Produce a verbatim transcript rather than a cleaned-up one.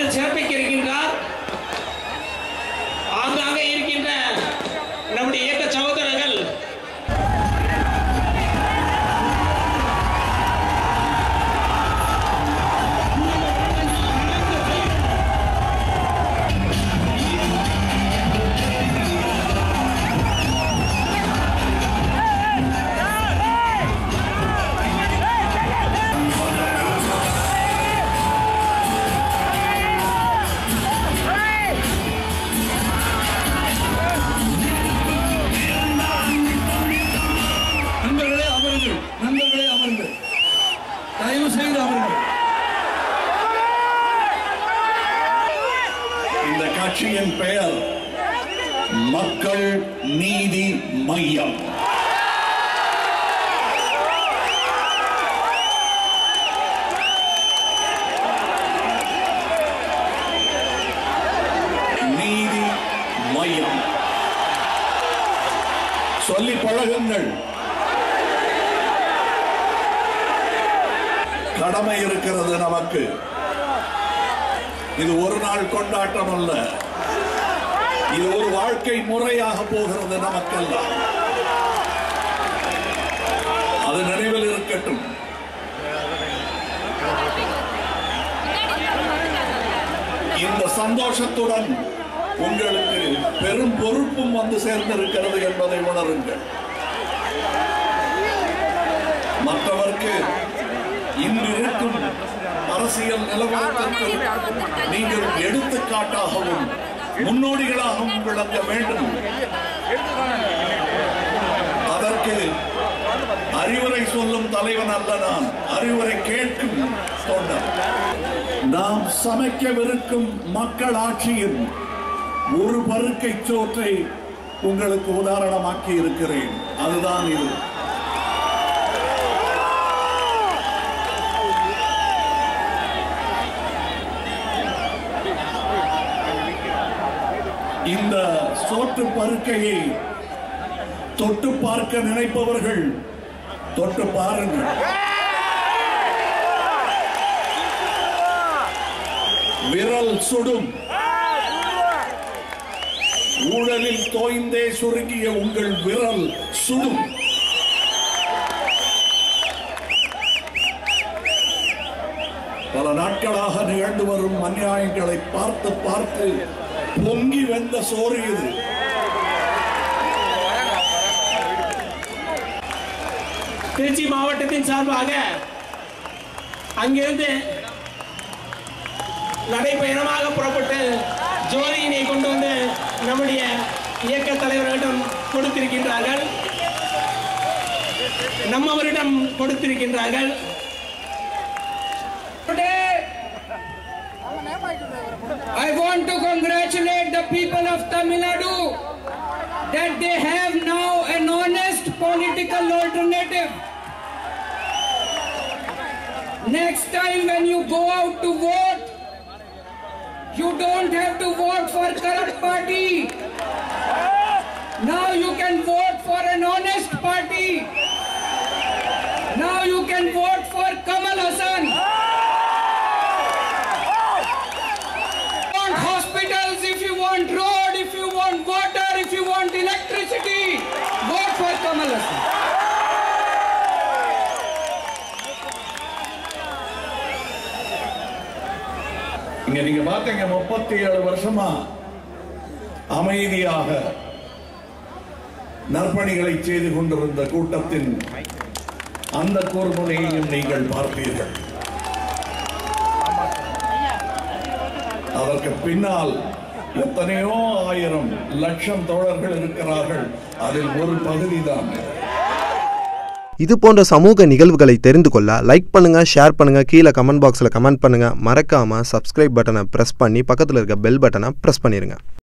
அவர்கள் சிறப்பிக்க இருக்கின்றார். ஆங்காங்கே இருக்கின்ற நம்முடைய இயக்க சகோதரர்கள் இந்த கட்சியின் பெயர் மக்கள் நீதி மையம். நீதி மையம் சொல்லி பழகுங்கள். கடமை இருக்கிறது நமக்கு. இது ஒரு நாள் கொண்டாட்டம் அல்ல, இது ஒரு வாழ்க்கை முறையாக போகிறது நமக்கெல்லாம். அது நினைவில் இருக்கட்டும். இந்த சந்தோஷத்துடன் உங்களுக்கு பெரும் பொறுப்பும் வந்து சேர்ந்திருக்கிறது என்பதை உணருங்கள். மற்றவர்க்கு இன்று இருக்கும் அரசியல் நிலவரத்திற்கு நீங்கள் எடுத்துக்காட்டாகவும் முன்னோடிகளாகவும் விளங்க வேண்டும். அதற்கு அறிவுரை சொல்லும் தலைவன் அல்ல நான், அறிவுரை கேட்கும் தொண்டர். நாம் சமைக்கவிருக்கும் மக்கள் ஆட்சியின் ஒரு பருக்கை சோற்றை உங்களுக்கு உதாரணமாக்கி இருக்கிறேன். அதுதான் இது. இந்த சோற்று பருக்கையை தொட்டு பார்க்க நினைப்பவர்கள் தொட்டு பாருங்கள். விரல் சுடும். ஊழலில் தோய்ந்தே சுருங்கிய உங்கள் விரல் சுடும். பல நாட்களாக நிகழ்ந்து வரும் அநியாயங்களை பார்த்து பார்த்து பொங்கி வெந்த சோறு இது. திருச்சி மாவட்டத்தின் சார்பாக அங்கிருந்து நடைபயணமாக புறப்பட்டு ஜோதியினை கொண்டு வந்து நம்முடைய இயக்க தலைவர்களிடம் கொடுத்திருக்கின்றார்கள், நம்மவரிடம் கொடுத்திருக்கின்றார்கள். I want to congratulate the people of Tamil Nadu that they have now an honest political alternative. Next time when you go out to vote, you don't have to vote for corrupt party. Now you can vote for an honest party. Now you can vote for Kamal Hassan. Hospitals, if you want road, if you want water, if you want electricity, vote for Kamal Hassan. இங்க நீங்க பாத்தீங்க முப்பத்தி ஏழு வருஷமா அமைதியாக நற்பணிகளை செய்து கொண்டிருந்த கூட்டத்தின் அந்த கூர்முனையையும் நீங்கள் பார்த்தீர்கள். அதற்கு பின்னால் எத்தனையோ ஆயிரம் லட்சம் தோழர்கள் இருக்கிறார்கள். அதில் ஒரு பகுதி தான். இது போன்ற சமூக நிகழ்வுகளை தெரிந்து கொள்ள லைக் பண்ணுங்க, ஷேர் பண்ணுங்க, கீழே கமெண்ட் பாக்ஸில் கமெண்ட் பண்ணுங்க. மறக்காம சப்ஸ்கிரைப் பட்டனை பிரஸ் பண்ணி பக்கத்தில் இருக்க பெல் பட்டனை பிரஸ் பண்ணிருங்க.